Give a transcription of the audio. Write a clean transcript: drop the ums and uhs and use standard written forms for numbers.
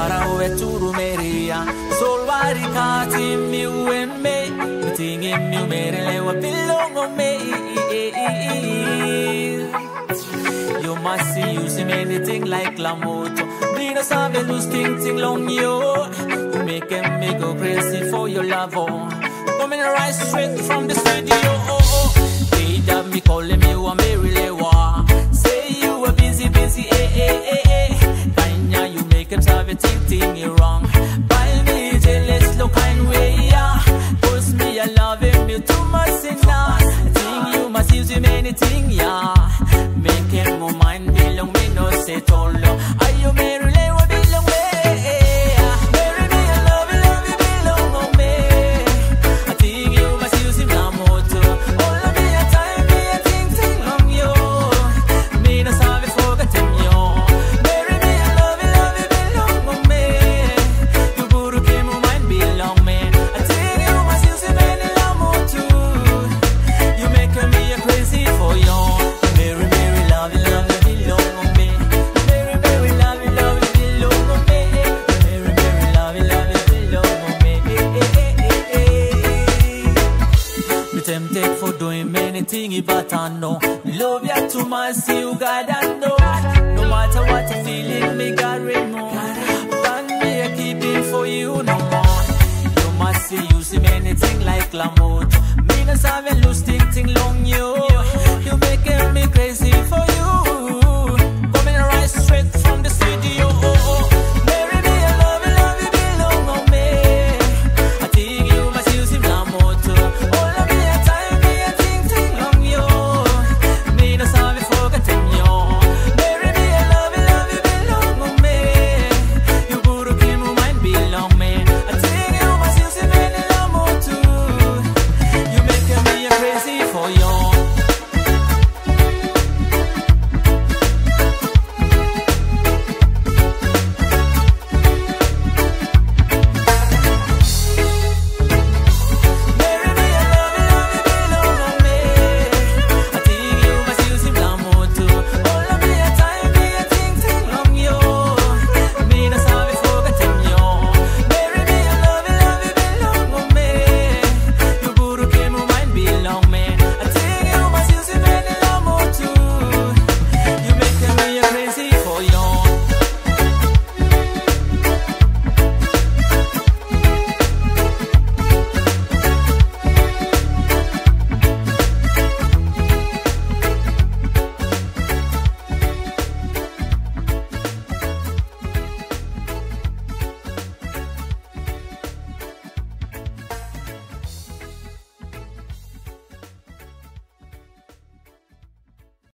para ove turu meria sol wari kati mi weme tingi mi mere le wa pilongo me. You must see you see anything like la moto Dino sabe lose ting long yo. You make me go crazy for your love. Coming right straight from the studio. They have me calling me wa Mary Lewa. Say you were busy Kanya you make him have a ting wrong. By me jealous look kind way yeah. Cause me I love him you too much enough. I think you must use him anything yeah. Make him my mind belong me no say tolo. Are you Mary Lewa belong me? Marry me I love you belong on me. I think you must use him now more too. All of me a time me a ting long yo. Me no sabe forget him yo. Marry me I love you belong on me. You buru ke my mind belong me. I think you must use him any long more too. You make me a crazy for you. Mary love you belong on me. Mary love you belong on me. Mary love you belong on me. Me tempted for doing many things, but I know love you too much, you gotta know. No matter what you feeling, me gotta remove. But me I keep it for you no more. You must see you see many things like la moto. Me no sabe lose ting long you. You making me crazy for you.